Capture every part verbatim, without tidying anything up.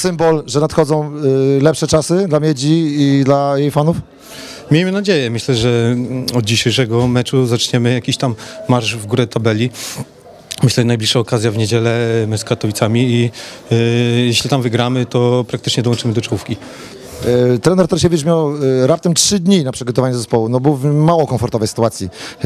symbol, że nadchodzą lepsze czasy dla Miedzi i dla jej fanów? Miejmy nadzieję. Myślę, że od dzisiejszego meczu zaczniemy jakiś tam marsz w górę tabeli. Myślę, że najbliższa okazja w niedzielę my z Katowicami i yy, jeśli tam wygramy, to praktycznie dołączymy do czołówki. Yy, trener Tarasiewicz miał yy, raptem trzy dni na przygotowanie zespołu. No był w mało komfortowej sytuacji.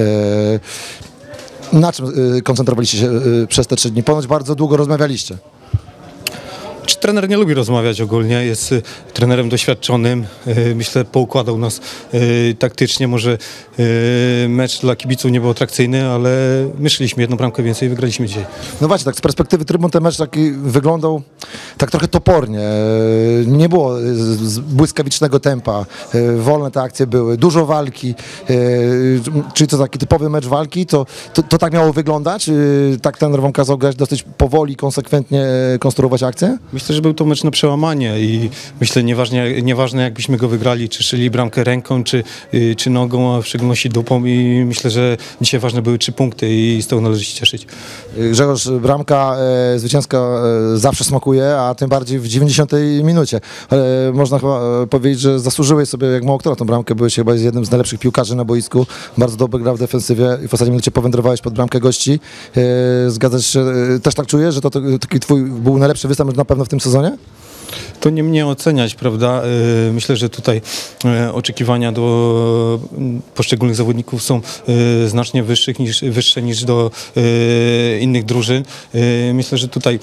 Yy, na czym yy, koncentrowaliście się yy, przez te trzy dni? Ponoć bardzo długo rozmawialiście. Czy trener nie lubi rozmawiać ogólnie, jest y, trenerem doświadczonym, y, myślę poukładał nas y, taktycznie, może y, mecz dla kibiców nie był atrakcyjny, ale my szliśmy jedną bramkę więcej i wygraliśmy dzisiaj. No właśnie, tak z perspektywy trybun ten mecz taki wyglądał tak trochę topornie, nie było błyskawicznego tempa, wolne te akcje były, dużo walki, czyli to taki typowy mecz walki, to, to, to tak miało wyglądać? Tak trener wam kazał grać dosyć powoli, konsekwentnie konstruować akcje? Myślę, że był to mecz na przełamanie i myślę, nieważne, nieważne jakbyśmy go wygrali, czy szyli bramkę ręką, czy, czy nogą, a w szczególności dupą i myślę, że dzisiaj ważne były trzy punkty i z tego należy się cieszyć. Grzegorz, bramka e, zwycięska e, zawsze smakuje, a tym bardziej w dziewięćdziesiątej minucie. E, można chyba e, powiedzieć, że zasłużyłeś sobie jak mało kto na tą bramkę, byłeś chyba jednym z najlepszych piłkarzy na boisku, bardzo dobry gra w defensywie i w ostatnim minucie powędrowałeś pod bramkę gości. E, zgadzasz się, e, też tak czujesz, że to, to taki twój był najlepszy występ na pewno w tym sezonie? To nie mnie oceniać, prawda? Myślę, że tutaj oczekiwania do poszczególnych zawodników są znacznie wyższych niż, wyższe niż do innych drużyn. Myślę, że tutaj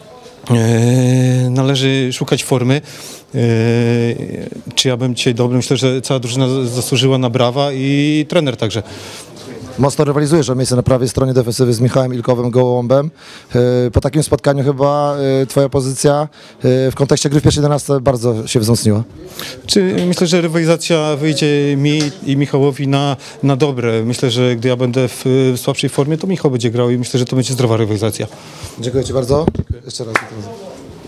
należy szukać formy. Czy ja bym dzisiaj dobry? Myślę, że cała drużyna zasłużyła na brawa i trener także. Mocno rywalizujesz o miejsce na prawej stronie defensywy z Michałem Ilkowym Gołąbem. Po takim spotkaniu chyba twoja pozycja w kontekście gry w pierwszej jedenastce bardzo się wzmocniła. Czy myślę, że rywalizacja wyjdzie mi i Michałowi na, na dobre. Myślę, że gdy ja będę w, w słabszej formie, to Michał będzie grał i myślę, że to będzie zdrowa rywalizacja. Dziękuję ci bardzo. Dziękuję. Jeszcze raz.